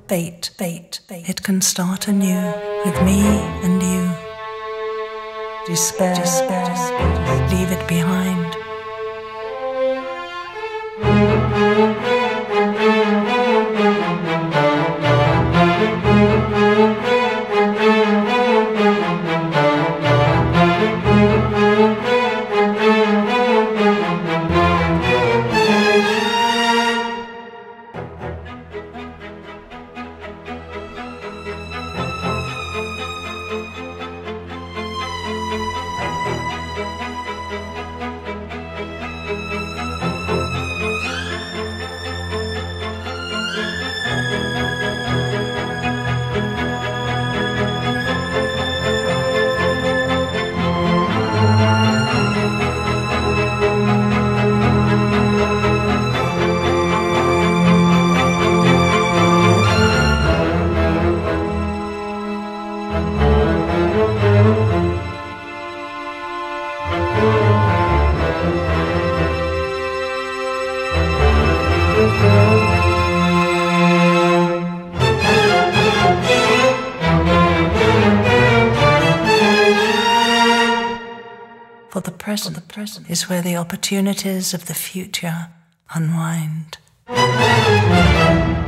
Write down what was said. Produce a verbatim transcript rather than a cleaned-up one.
fate, fate, fate. It can start anew with me and you. Despair, despair, despair. Leave it behind. For the present, the present is where the opportunities of the future unwind.